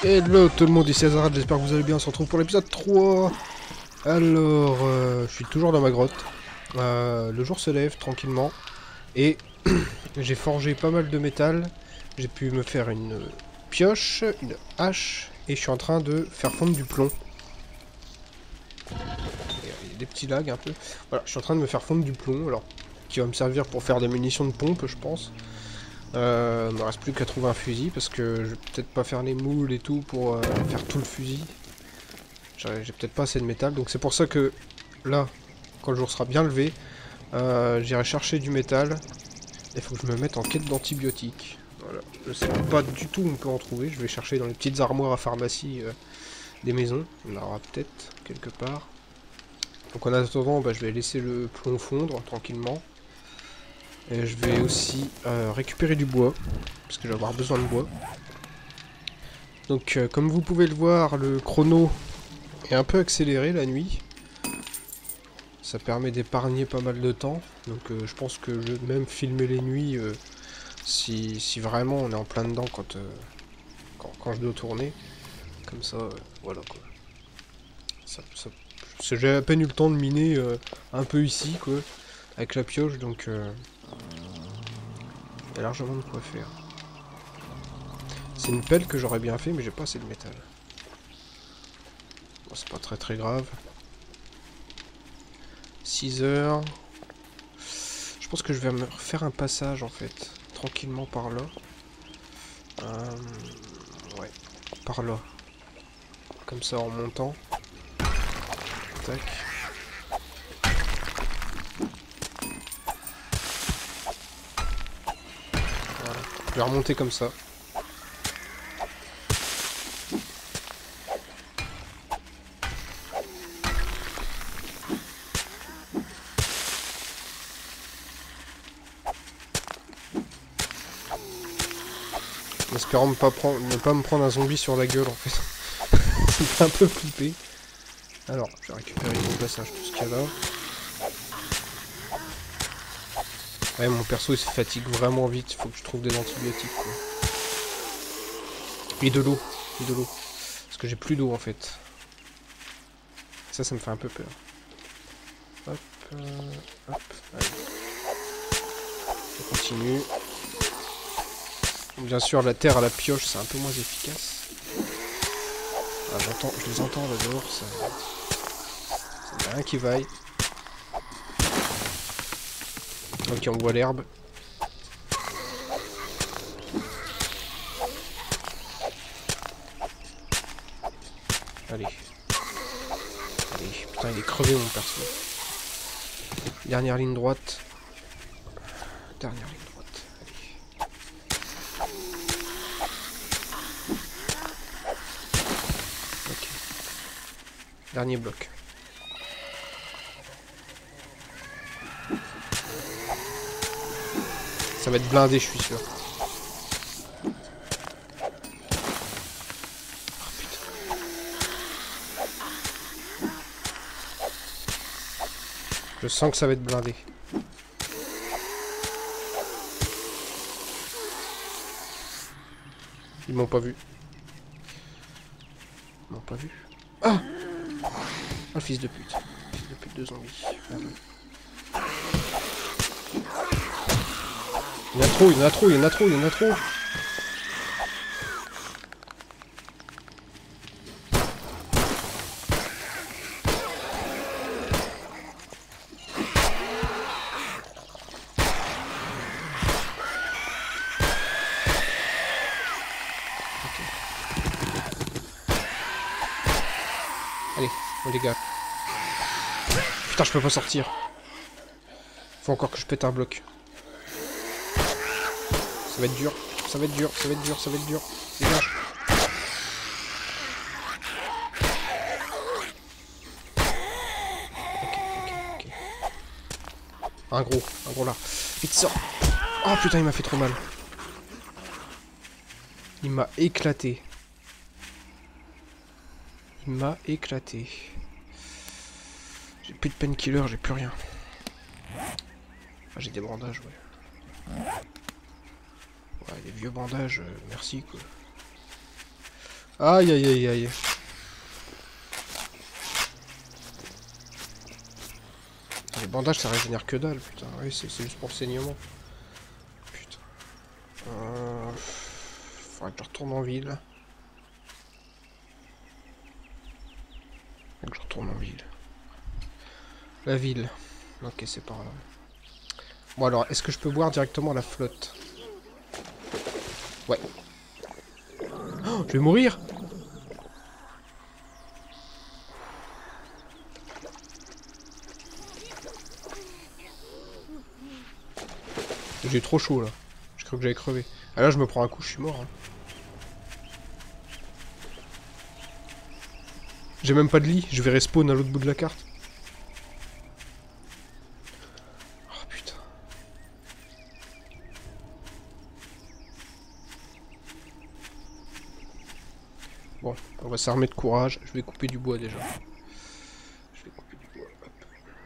Hello tout le monde, ici Azarad, j'espère que vous allez bien, on se retrouve pour l'épisode 3. Alors, je suis toujours dans ma grotte. Le jour se lève tranquillement. Et j'ai forgé pas mal de métal. J'ai pu me faire une pioche, une hache. Et je suis en train de faire fondre du plomb. Il y a des petits lags un peu. Voilà, je suis en train de me faire fondre du plomb, alors, qui va me servir pour faire des munitions de pompe, je pense. Il me reste plus qu'à trouver un fusil parce que je vais peut-être pas faire les moules et tout pour faire tout le fusil. J'ai peut-être pas assez de métal, donc c'est pour ça que là, quand le jour sera bien levé, j'irai chercher du métal. Il faut que je me mette en quête d'antibiotiques. Voilà. Je sais pas du tout où on peut en trouver. Je vais chercher dans les petites armoires à pharmacie des maisons. On en aura peut-être quelque part. Donc en attendant, bah, je vais laisser le plomb fondre tranquillement. Et je vais aussi récupérer du bois, parce que je vais avoir besoin de bois. Donc comme vous pouvez le voir, le chrono est un peu accéléré la nuit. Ça permet d'épargner pas mal de temps. Donc je pense que je vais même filmer les nuits si vraiment on est en plein dedans quand je dois tourner. Comme ça, voilà quoi. J'ai à peine eu le temps de miner un peu ici quoi, avec la pioche, donc il y a largement de quoi faire. C'est une pelle que j'aurais bien fait, mais j'ai pas assez de métal. Bon, c'est pas très grave. 6 heures. Je pense que je vais me refaire un passage en fait, tranquillement par là. Ouais, par là. Comme ça en montant. Tac. Voilà. Je vais remonter comme ça. En espérant ne pas me prendre un zombie sur la gueule en fait. Ça me fait un peu flipper. Alors, je vais récupérer mon passage, tout ce qu'il y a là. Ouais, mon perso il se fatigue vraiment vite, il faut que je trouve des antibiotiques quoi. Et de l'eau, Parce que j'ai plus d'eau en fait. Ça me fait un peu peur. Hop, hop, allez. On continue. Bien sûr, la terre à la pioche, c'est un peu moins efficace. Ah, je les entends là dehors, ça n'y a rien qui vaille. Ok, on voit l'herbe. Allez. Allez, putain, il est crevé mon perso. Dernière ligne droite. Dernière ligne droite. Allez. Ok. Dernier bloc. Ça va être blindé, je suis sûr. Oh putain. Je sens que ça va être blindé. Ils m'ont pas vu. Ils m'ont pas vu. Ah! Oh, fils de pute. Fils de pute de zombie. Ah, il y en a trop, il y en a trop, il y en a trop, il y en a trop. Allez, on les gars. Putain, je peux pas sortir. Faut encore que je pète un bloc. Ça va être dur, ça va être dur, ça va être dur, ça va être dur. Dégage. Ok. Un gros là. Vite sort. Oh putain, il m'a fait trop mal. Il m'a éclaté. Il m'a éclaté. J'ai plus de painkiller, j'ai plus rien. Ah, j'ai des bandages, ouais. Ouais, les vieux bandages, merci quoi. Aïe aïe aïe aïe. Les bandages ça régénère que dalle, putain. Oui, c'est juste pour le saignement. Putain. Faudrait que je retourne en ville. Faudrait que je retourne en ville. La ville. Ok, c'est par là. Bon alors, est-ce que je peux boire directement à la flotte? Ouais. Oh, je vais mourir! J'ai trop chaud là. Je crois que j'allais crever. Ah là je me prends un coup, je suis mort. Hein. J'ai même pas de lit, je vais respawn à l'autre bout de la carte. Oh putain. Bon, on va s'armer de courage. Je vais couper du bois déjà. Je vais couper du bois. Hop.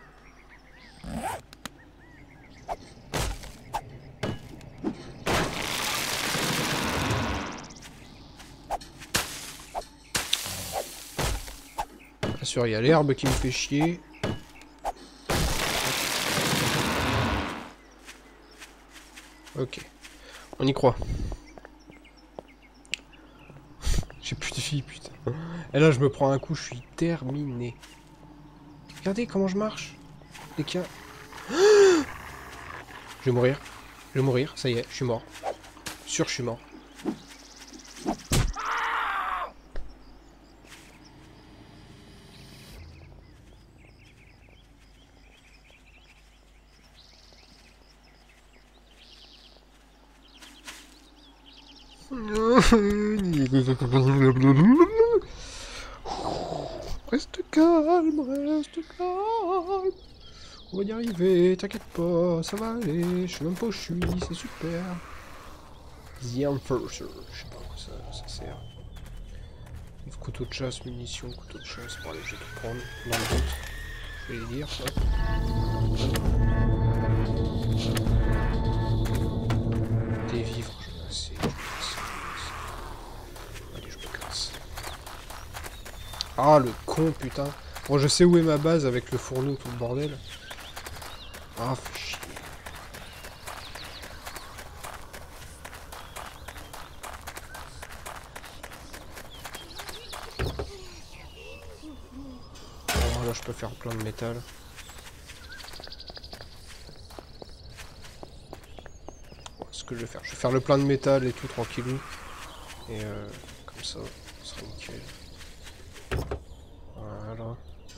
Bien sûr, il y a l'herbe qui me fait chier. Ok. On y croit. J'ai plus de vie, putain. Et là, je me prends un coup, je suis terminé. Regardez comment je marche. Dès qu'il y a... Je vais mourir. Je vais mourir, ça y est, je suis mort. Sûr, je suis mort. Reste calme, reste calme. On va y arriver, t'inquiète pas, ça va aller. Je sais même pas où je suis, c'est super. The Enforcer, je sais pas quoi ça sert. Couteau de chasse, munitions, couteau de chasse. Bon, allez, je vais tout prendre dans le doute. Je vais les lire, ça. Des vivres, je vais assez. Allez, je me casse. Ah, le con, putain. Bon, je sais où est ma base avec le fourneau, tout le bordel. Ah, fais chier. Bon, là, je peux faire plein de métal. Bon, ce que je vais faire le plein de métal et tout, tranquillou. Et comme ça sera nickel. Voilà.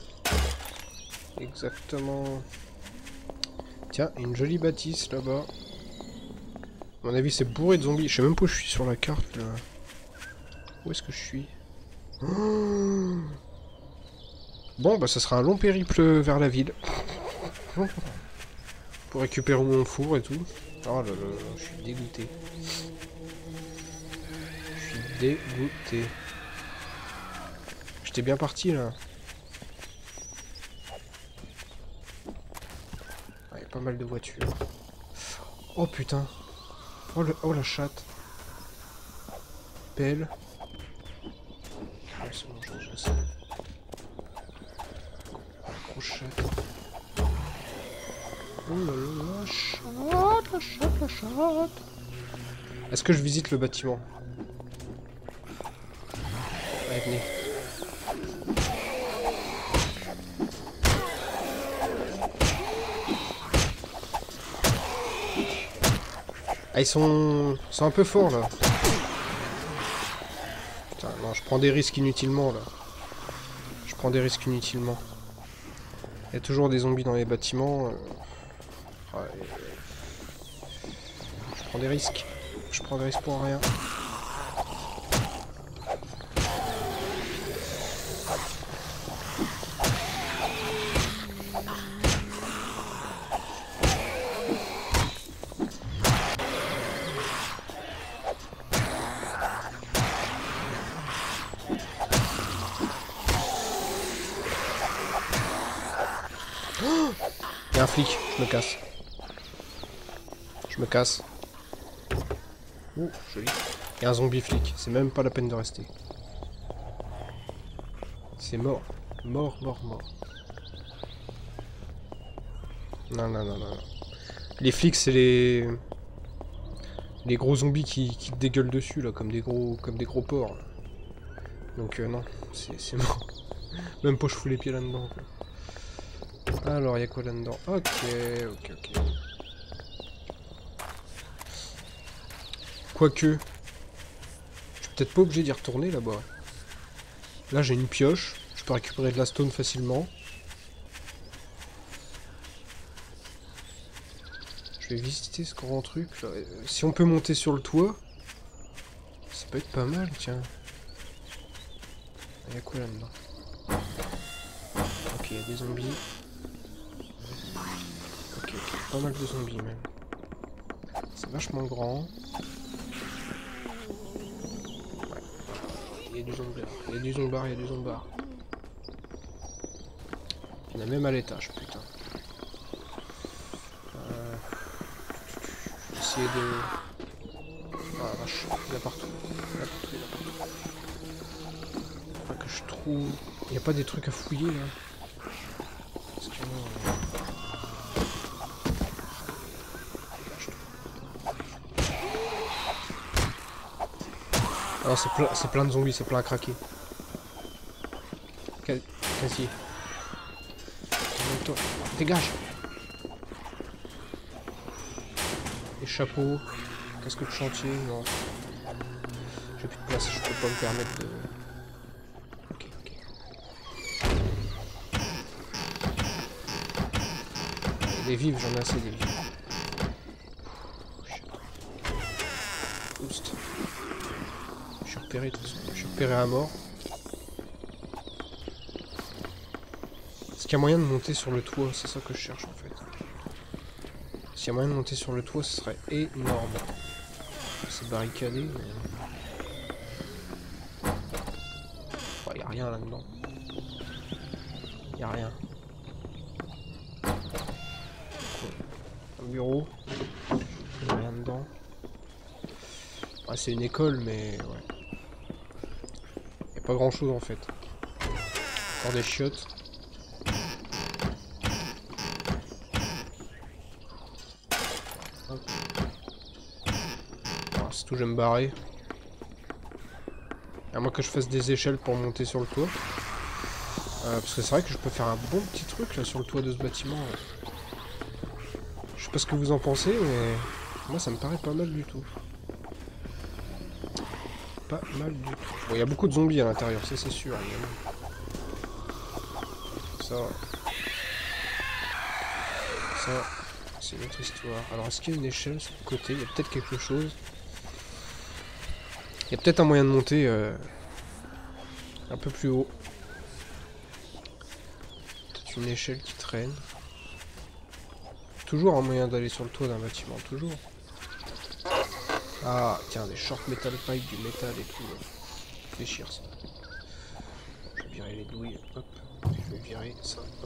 Exactement. Tiens, une jolie bâtisse là-bas. À mon avis, c'est bourré de zombies. Je sais même pas où je suis sur la carte là. Où est-ce que je suis? Oh, bon, bah ça sera un long périple vers la ville. Pour récupérer mon four et tout. Oh là là, je suis dégoûté. Je suis dégoûté. J'étais bien parti là. Il y a pas mal de voitures. Oh putain. Oh la chatte. Pelle. Ouais, c'est bon, j'ai ça. Grosse chatte. Oh là là, la chatte, la chatte, la chatte. Est-ce que je visite le bâtiment? Allez, venez. Ah, ils sont un peu forts là. Putain, non, je prends des risques inutilement là. Je prends des risques inutilement. Il y a toujours des zombies dans les bâtiments. Ouais. Je prends des risques. Je prends des risques pour rien. Il y a un flic, je me casse. Je me casse. Ouh, joli. Il y a un zombie flic, c'est même pas la peine de rester. C'est mort. Mort. Non. Les flics, c'est les gros zombies qui te dégueulent dessus, là, comme des gros porcs. Donc non, c'est mort. Même pas je fous les pieds là-dedans. Alors, il y a quoi là-dedans? Ok. Quoique, je suis peut-être pas obligé d'y retourner là-bas. Là, j'ai une pioche. Je peux récupérer de la stone facilement. Je vais visiter ce grand truc là. Si on peut monter sur le toit, ça peut être pas mal, tiens. Il y a quoi là-dedans? Ok, il y a des zombies. Ok, pas mal de zombies même. C'est vachement grand. Ouais. Il y a du zombard. Il y a du zombard. Il y en a même à l'étage, putain. Je vais essayer de... Ah la vache, il y a partout. Faut que je trouve... Il n'y a pas des trucs à fouiller là. Parce que alors c'est plein de zombies, c'est plein à craquer. Quasi. Dégage. Les chapeaux. Casque de chantier, non. J'ai plus de place, je peux pas me permettre de... Ok. Des vives, j'en ai assez des vives. Boost. Je suis repéré de toute façon. Je suis repéré à mort. Est-ce qu'il y a moyen de monter sur le toit? C'est ça que je cherche en fait. S'il y a moyen de monter sur le toit, ce serait énorme. C'est barricadé, mais... Oh, y a rien là-dedans. Y a rien. Un bureau. Y a rien dedans. Ouais, c'est une école, mais... Ouais. Y a pas grand-chose en fait. Encore des chiottes. C'est tout, je vais me barrer. À moins que je fasse des échelles pour monter sur le toit. Parce que c'est vrai que je peux faire un bon petit truc là sur le toit de ce bâtiment. Je sais pas ce que vous en pensez, mais moi ça me paraît pas mal du tout. Pas mal du tout. Bon, il y a beaucoup de zombies à l'intérieur, ça c'est sûr. Ça, c'est une autre histoire. Alors est-ce qu'il y a une échelle sur le côté? Il y a peut-être quelque chose. Il y a peut-être un moyen de monter un peu plus haut. Peut-être une échelle qui traîne. Toujours un moyen d'aller sur le toit d'un bâtiment, toujours. Ah, tiens, des short metal pipe, du métal et tout. Déchire ça. Je vais virer les douilles, hop. Je vais virer ça, hop.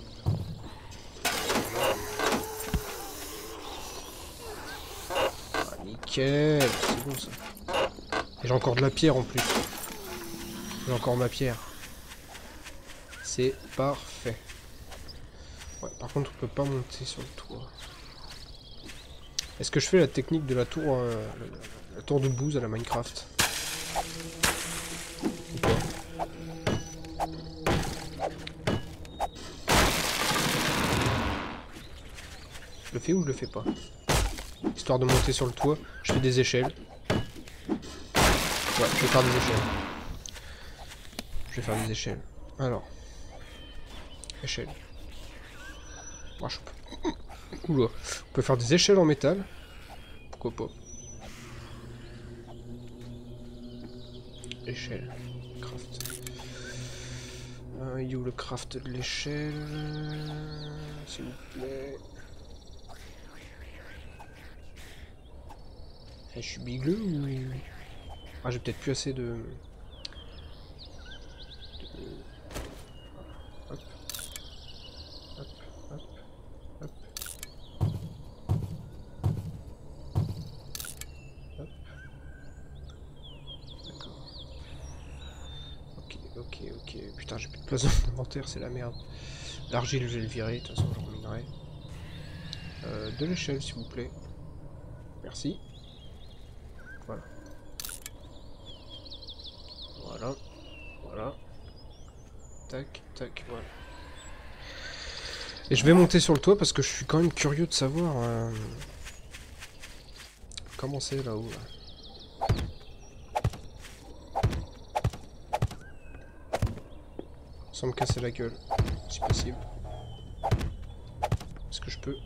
Ah, nickel, c'est bon ça. Et j'ai encore de la pierre en plus. J'ai encore ma pierre. C'est parfait. Ouais, par contre, on peut pas monter sur le toit. Est-ce que je fais la technique de la tour, la tour de bouse à la Minecraft? Ou pas? Je le fais ou je le fais pas? Histoire de monter sur le toit, je fais des échelles. Ouais, je vais faire des échelles. Je vais faire des échelles. Alors. Échelle. Oh, je peux... Oula. On peut faire des échelles en métal. Pourquoi pas? Échelle. Craft. Il y a où le craft de l'échelle? S'il vous plaît. Je suis bigleux ou... Ah, j'ai peut-être plus assez de... Hop. Hop, hop, hop. Hop. D'accord. Ok. putain, j'ai plus de place dans mon inventaire, c'est la merde. L'argile, je vais le virer, de toute façon, j'en reminerai. De l'échelle, s'il vous plaît. Merci. Voilà. Voilà. Voilà. Tac, tac, voilà. Et je vais monter sur le toit parce que je suis quand même curieux de savoir comment c'est là-haut. Là. Sans me casser la gueule, si possible. Est-ce que je peux?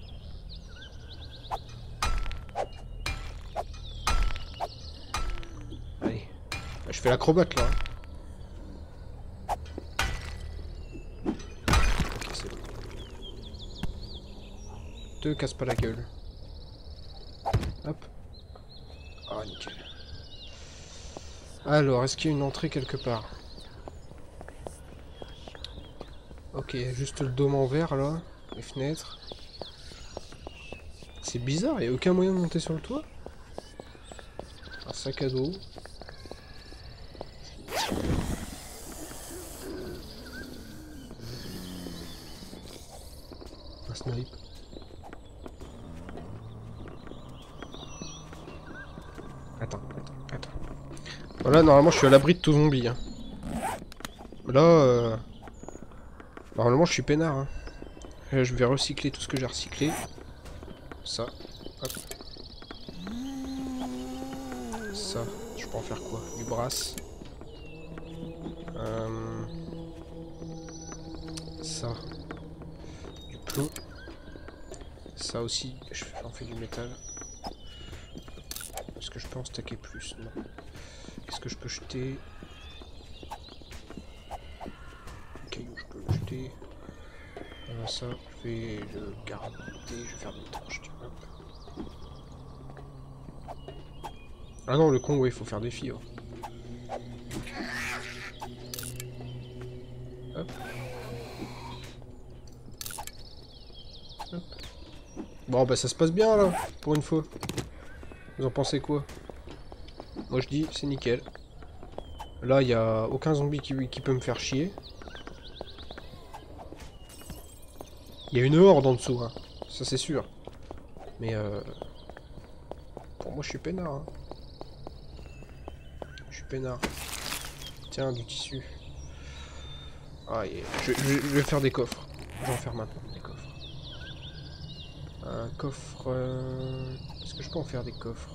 Allez. Je fais l'acrobate là. Ok, c'est bon. Te casse pas la gueule. Hop. Ah, nickel. Alors, est-ce qu'il y a une entrée quelque part? Ok, juste le dôme en verre là, les fenêtres. C'est bizarre, il n'y a aucun moyen de monter sur le toit. Un sac à dos. Un snipe. Attends. Voilà, normalement je suis à l'abri de tout zombie. Hein. Là, normalement je suis peinard. Hein. Je vais recycler tout ce que j'ai recyclé. Ça. Hop. Ça. Je peux en faire quoi? Du brass. Ça. Du plomb. Ça aussi. J'en fais du métal. Est-ce que je peux en stacker plus? Non. Qu'est-ce que je peux jeter? Caillou, je peux le jeter. Ça, je vais le garder. Je vais faire des torches. Hop. Ah non, le con, ouais, il faut faire des filles. Hop. Hop. Bon, bah ça se passe bien là, pour une fois. Vous en pensez quoi? Moi je dis, c'est nickel. Là, il n'y a aucun zombie qui peut me faire chier. Il y a une horde en dessous, hein. Ça c'est sûr. Mais pour moi je suis peinard. Hein. Je suis peinard. Tiens, du tissu. Ah, yeah. Je vais faire des coffres. Je vais en faire maintenant, des coffres. Un coffre... Est-ce que je peux en faire des coffres?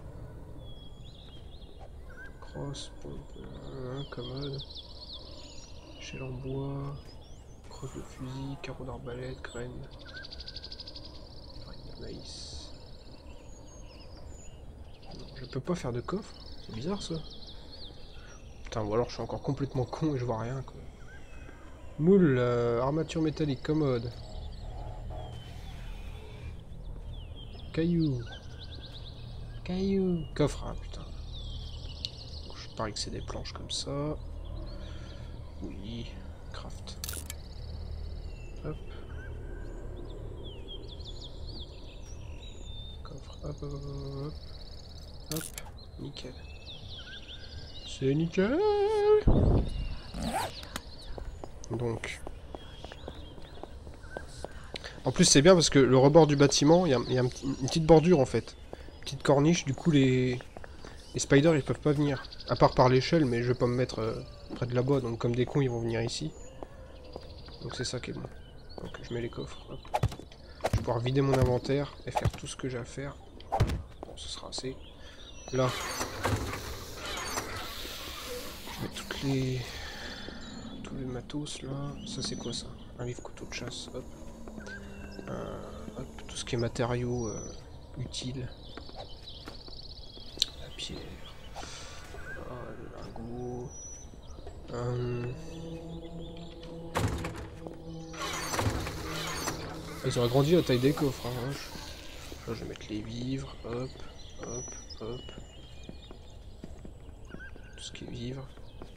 Crosse, pompe, commode. Échelle en bois. Crosse de fusil, carreau d'arbalète, graines. Farine de maïs. Non, je peux pas faire de coffre? C'est bizarre ça. Putain, ou alors je suis encore complètement con et je vois rien quoi. Moule, armature métallique, commode. Caillou. Caillou. Coffre, ah putain. Je parie que c'est des planches comme ça. Oui. Craft. Hop. Coffre, hop, hop, hop. Hop. Nickel. C'est nickel. Donc. En plus c'est bien parce que le rebord du bâtiment, il y a une petite bordure en fait. Une petite corniche, du coup les spiders ils peuvent pas venir. À part par l'échelle, mais je vais pas me mettre près de là-bas, donc comme des cons ils vont venir ici. Donc c'est ça qui est bon. Donc je mets les coffres. Hop. Je vais pouvoir vider mon inventaire et faire tout ce que j'ai à faire. Bon, ce sera assez. Là. Je mets tous les matos là. Ça c'est quoi ça? Un livre couteau de chasse. Hop. Hop. Tout ce qui est matériaux utiles. La pierre. Le lingot. Ils ont agrandi la taille des coffres. Hein. Là, je vais mettre les vivres. Hop, hop, hop. Tout ce qui est vivre.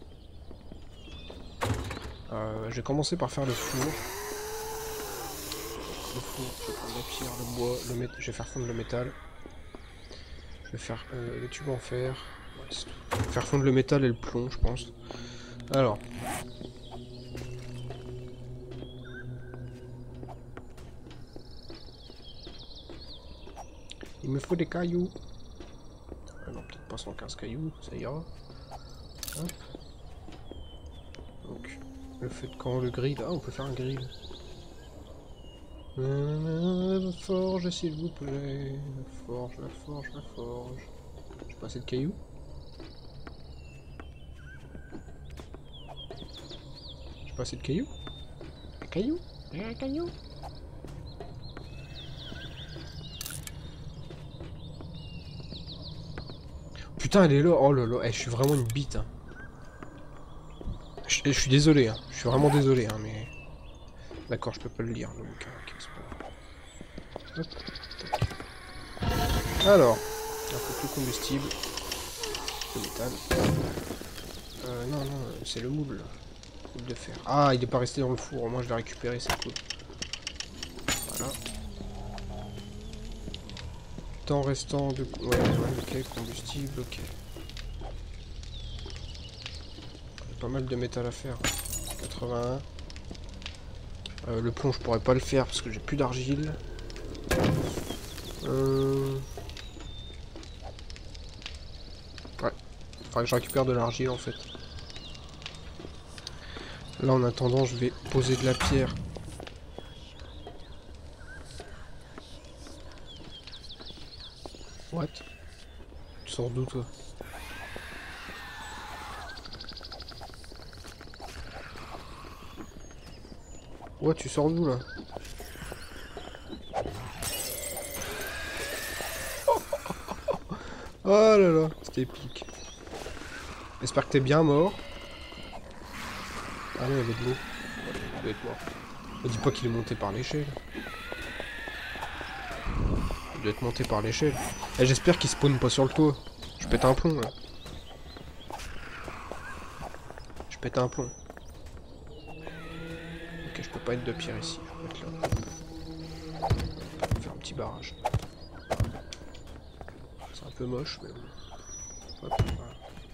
Je vais commencer par faire le four. Le four, je vais prendre la pierre, le bois, je vais faire fondre le métal. Je vais faire les tubes en fer. Ouais, faire fondre le métal et le plomb, je pense. Alors. Il me faut des cailloux. Ah non, peut-être pas 115 cailloux, ça ira. Hop. Donc, le feu de camp, le grill. Ah, on peut faire un grill. La forge, s'il vous plaît. La forge, la forge, la forge. J'ai pas assez de cailloux. J'ai pas assez de cailloux. Un caillou? Un caillou? Putain, elle est là. Oh là là, je suis vraiment une bite. Hein. Je suis désolé, hein. Je suis vraiment désolé, hein, mais... D'accord, je peux pas le lire, le bouquin. Ok, c'est pas grave. Hop. Alors, un peu plus combustible. Le métal. Non, non, c'est le moule, là. Moule de fer. Ah, il est pas resté dans le four, au moins je l'ai récupéré, c'est cool. Voilà. Temps restant de... Ouais, ok, combustible, ok. Pas mal de métal à faire. 81. Le plomb, je pourrais pas le faire parce que j'ai plus d'argile. Ouais. Faudrait que je récupère de l'argile en fait. Là, en attendant, je vais poser de la pierre. What? Tu sors d'où toi? Ouais, tu sors d'où là? Oh là là, c'était épique. J'espère que t'es bien mort. Ah non, il y avait de l'eau. Ouais, il doit être mort. Ne dis pas qu'il est monté par l'échelle. Il doit être monté par l'échelle. Et j'espère qu'il spawn pas sur le toit. Je pète un plomb là. Je pète un plomb. Ok, je peux pas être de pierre ici. Je vais mettre là. On va faire un petit barrage. C'est un peu moche, mais bon. Hop, voilà.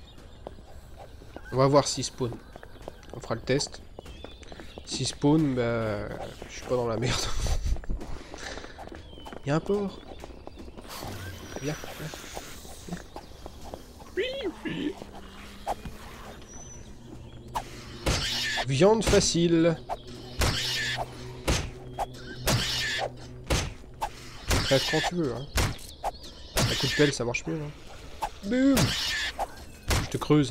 On va voir s'il spawn. On fera le test. S'il spawn, bah... je suis pas dans la merde. Il y a un porc. Viens, viens. Oui, oui. Viande facile. Tu crèves quand tu veux, hein. Un coup de pelle, ça marche mieux, hein. Boum. Je te creuse.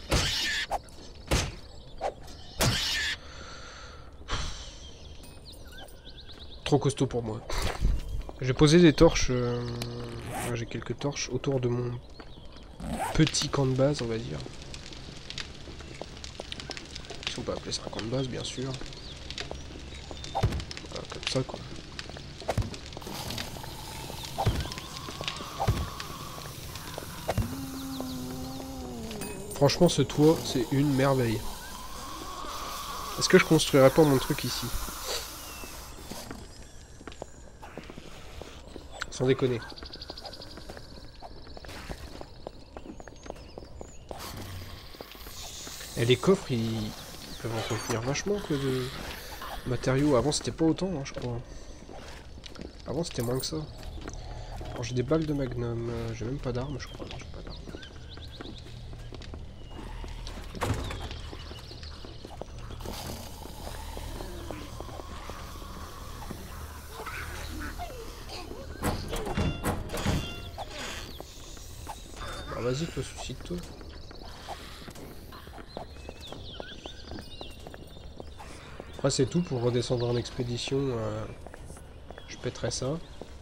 Trop costaud pour moi. J'ai posé des torches. J'ai quelques torches autour de mon petit camp de base, on va dire. Si on peut appeler ça un camp de base, bien sûr. Voilà, comme ça, quoi. Franchement, ce toit, c'est une merveille. Est-ce que je construirais pas mon truc ici? Sans déconner. Et les coffres, ils peuvent en contenir vachement que de matériaux. Avant, c'était pas autant, hein, je crois. Avant, c'était moins que ça. Alors, j'ai des balles de magnum. J'ai même pas d'armes, je crois. Non, j'ai pas d'armes. Bah, vas-y, toi, suicide-toi. Après, c'est tout pour redescendre en expédition. Je pèterai ça.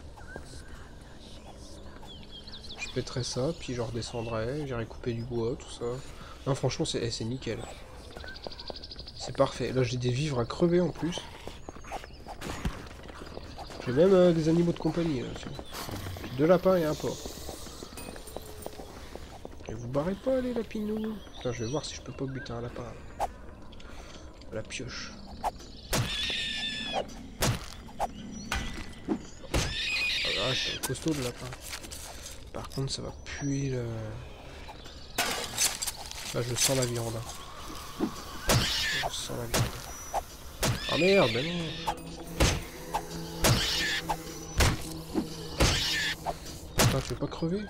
Je pèterai ça, puis je redescendrai. J'irai couper du bois, tout ça. Non, franchement, c'est nickel. C'est parfait. Là, j'ai des vivres à crever en plus. J'ai même des animaux de compagnie. J'ai 2 lapins et un porc. Et vous barrez pas, les lapinous. Putain, je vais voir si je peux pas buter un lapin. À la pioche. Ah, c'est costaud le lapin. Par contre, ça va puer le... Là, je sens la viande. Je sens la viande. Ah merde, ben non. Putain, tu veux pas crever?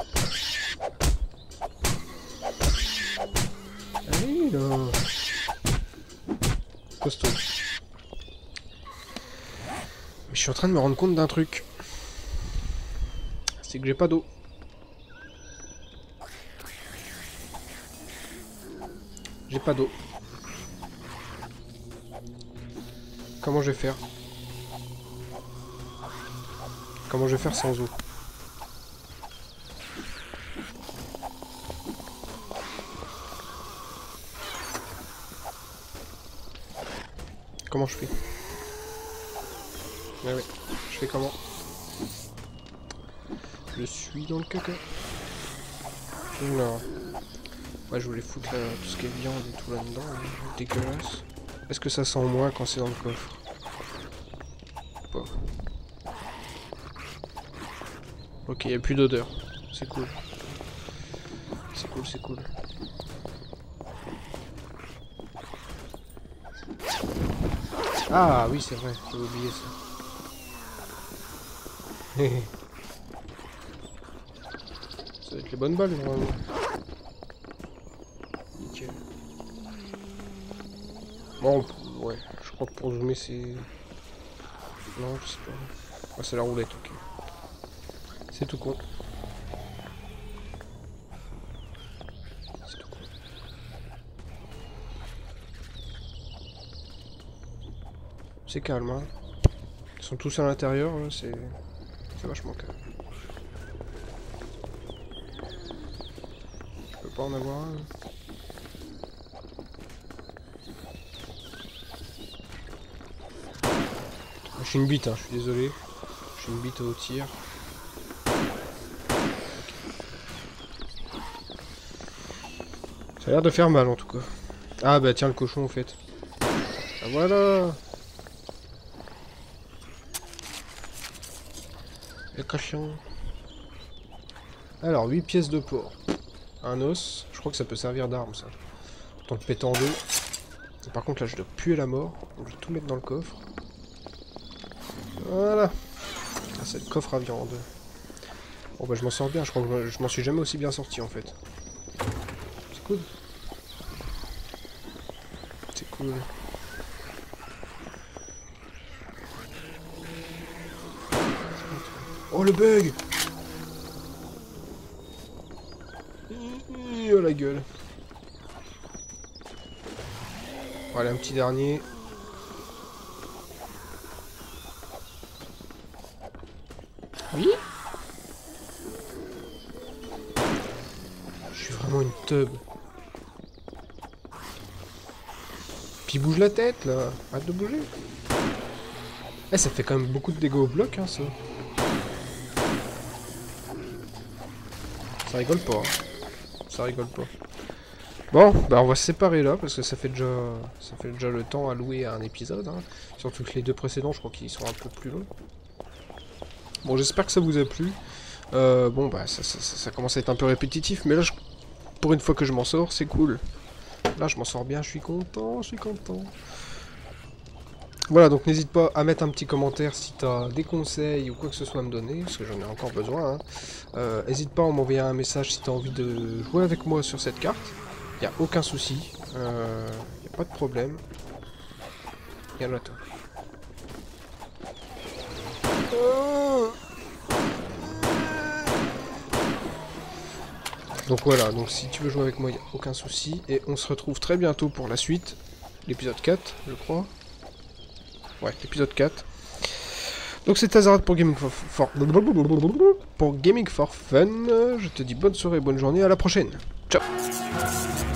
Allez là. Costaud. Mais je suis en train de me rendre compte d'un truc. C'est que j'ai pas d'eau. J'ai pas d'eau. Comment je vais faire? Comment je vais faire sans eau? Comment je fais? Ouais, ouais. Je fais comment? Je suis dans le caca. Non. Ouais, je voulais foutre là, tout ce qui est viande et tout là-dedans. Hein. Dégueulasse. Est-ce que ça sent moins quand c'est dans le coffre? Pas. Ok, il n'y a plus d'odeur. C'est cool. C'est cool, c'est cool. Ah oui, c'est vrai, j'avais oublié ça. Ça va être les bonnes balles, normalement. Nickel. Bon, ouais, je crois que pour zoomer, c'est... Non, je sais pas. Ah, c'est la roulette, ok. C'est tout con. C'est tout con. C'est calme, hein. Ils sont tous à l'intérieur, hein, c'est vachement calme. Je peux pas en avoir un. Je suis une bite, hein, je suis désolé. Je suis une bite au tir. Ça a l'air de faire mal en tout cas. Ah bah tiens le cochon en fait. Ah voilà. Le cochon. Alors 8 pièces de porc. Un os. Je crois que ça peut servir d'arme ça. Autant le péter en deux. Par contre là je dois puer la mort. Donc je vais tout mettre dans le coffre. Voilà. Ah, c'est le coffre à viande. Bon bah je m'en sors bien. Je crois que je m'en suis jamais aussi bien sorti en fait. C'est cool. C'est cool. Oh le bug! Oh la gueule. Voilà un petit dernier. Oui? Je suis vraiment une teub. Puis bouge la tête là. Arrête de bouger. Eh, ça fait quand même beaucoup de dégâts au bloc hein ça. Ça rigole pas. Hein. Ça rigole pas. Bon, bah on va se séparer là parce que ça fait déjà le temps alloué à un épisode. Hein. Surtout que les deux précédents, je crois qu'ils sont un peu plus longs. Bon, j'espère que ça vous a plu. Bon, bah ça commence à être un peu répétitif, mais là, pour une fois que je m'en sors, c'est cool. Là, je m'en sors bien, je suis content, je suis content. Voilà, donc n'hésite pas à mettre un petit commentaire si tu as des conseils ou quoi que ce soit à me donner, parce que j'en ai encore besoin. Hein. N'hésite pas à m'envoyer un message si tu as envie de jouer avec moi sur cette carte. Il n'y a aucun souci. Il n'y a pas de problème. Viens là, toi. Donc voilà, donc si tu veux jouer avec moi, il n'y a aucun souci. Et on se retrouve très bientôt pour la suite. L'épisode 4, je crois. Ouais, l'épisode 4. Donc c'est Azarat pour Gaming for Fun. Je te dis bonne soirée, bonne journée, à la prochaine. Ciao.